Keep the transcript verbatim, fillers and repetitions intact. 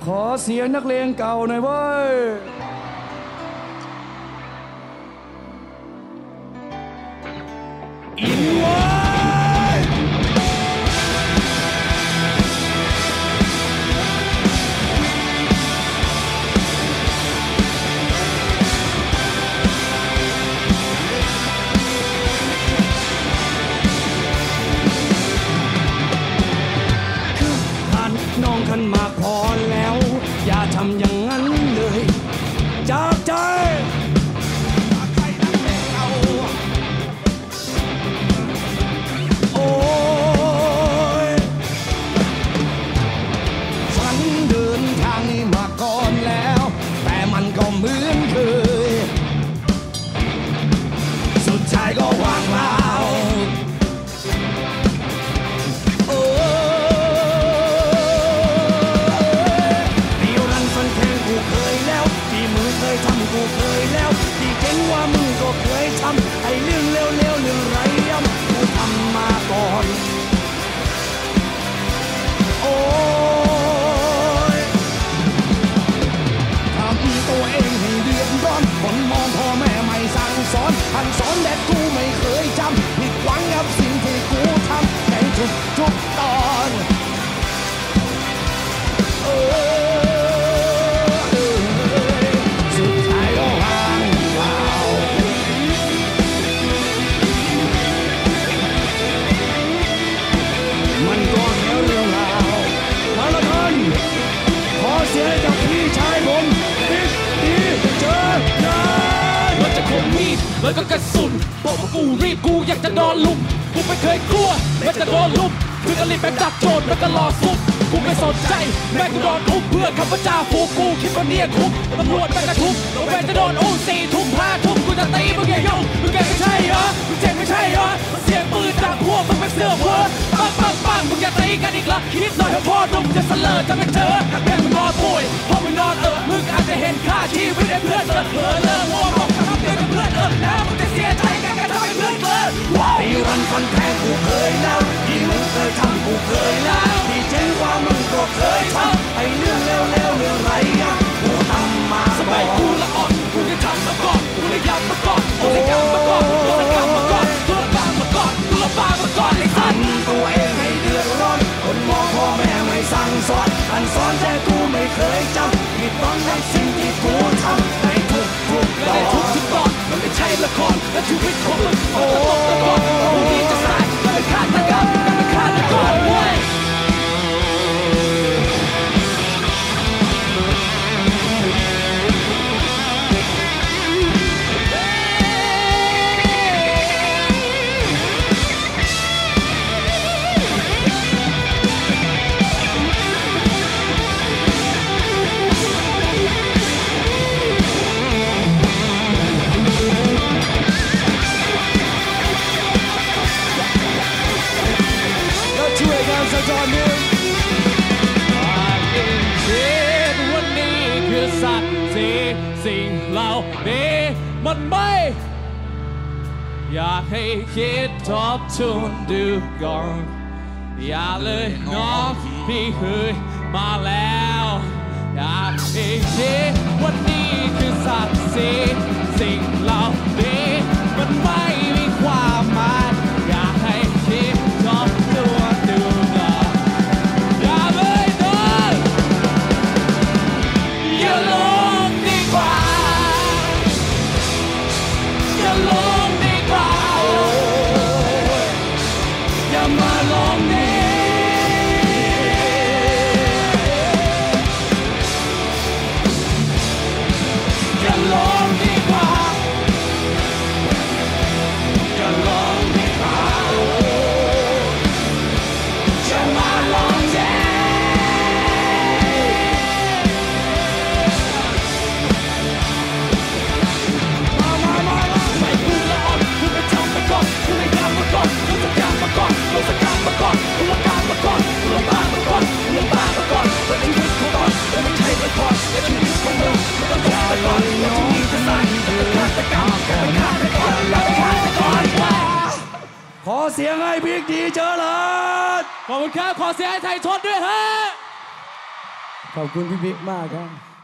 ขอเสียงนักเลงเก่าหน่อยเว้ยอินเว้ยน้องขันมาพอแล้วอย่าทำอย่างนั้นเลยจากใจใครนักเลงเอาโอ้ยฉันเดินทางนี้มาก่อนแล้วแต่มันก็เหมือนเคยสุดท้ายก็วางเปล่ากูเคยแล้วที่เห็นว่ามึงก็เคยทำไอ้เรื่องเร็วๆเรื่องไรย่ำกูทำมาก่อนโอ้ยทำตัวเองให้เดือดร้อนคนมองพ่อแม่ไม่สั่งสอนทันสอนแต่กูไม่เคยจำผิดหวังกับสิ่งที่กูทำในทุกทุกตอนเออมันก็กระสุนบอกว่ากูรีบกูอยากจะนอนลุมกูไม่เคยกลัวมันจะโดนลุมคือก็รีบไปดักโจรมันก็รอซุบกูไม่สนใจแม่กูโดนอุ้มเพื่อคำว่าจ่าฝูงกูคิดว่าเนี่ยคุกตำรวจแม่กระทุบตัวแม่จะโดนอุ้มสี่ทุ่มห้าทุ่มกูจะตีมึงอย่ายุ่งมึงแกไม่ใช่เหรอมึงเจ๋งไม่ใช่เหรอเสียงปืนจากพวกมึงเป็นเสื้อเพ้อปังปังปังมึงอย่าตีกันอีกละคิดหน่อยเถอะพ่อหนุ่มจะเสลอจะไม่เจอแม่มึงนอนป่วยพ่อมึงนอนเออมึงอาจจะเห็นค่าชีวิตไอ้เพื่อนเออเออเลิกวัวบอกทำเพื่อนกับเพื่อนเออแล้วมึงจะเสียใจกันกันทำให้เพื่อนเกินที่รันฟันแทงกูเคยแล้วที่มึงเคยทำกูเคยแล้วที่เจ๊งว่ามึงก็เคยทำไอ้เรื่องเร็วๆเรื่องไรอ่ะกูทำมาสมัยกูละอ่อนกูได้ทำมาก่อนกูได้ยำมาก่อนกูได้ยำมาก่อนกูได้กำมาก่อนกูได้กำมาก่อนกูได้ปามาก่อนไอ้สันตัวเองให้เดือดร้อนคนมองพ่อแม่ไม่สั่งสอนอันสอนแต่กูไม่เคยจำผิดหวังในสิ่งที่กูทำในทุกทุกตอนทุกทุกตอนมันไม่ใช่ละครและชีวิตของมึงมันจะตกตะกอนกูนี่จะสายมันเป็นฆาตกรรมมันเป็นฆาตกรเว้ยตอนนี้ความเองคิดว่านี่คือสัตว์สิ่งสิ่งเหล่านี้มันไม่อยากให้คิดทบทวนดูก่อนอย่าเลยน้องพี่เคยมาแล้วอยากให้คิดว่านี่คือสัตว์สิ่งสิ่งเหล่านี้มันไม่มีความหมายอยากให้คิดทบทวนดูอย่าลงดีกว่าอย่าลงดีกว่าอย่ามาลงดีอย่าลงดีกว่าอย่าลงดีกว่าอย่ามาลงดีขอเสียงให้บิ๊กดีเจอเลยขอบคุณครับขอเสียงให้ไทยทนด้วยฮะขอบคุณพี่บิ๊กมากครับ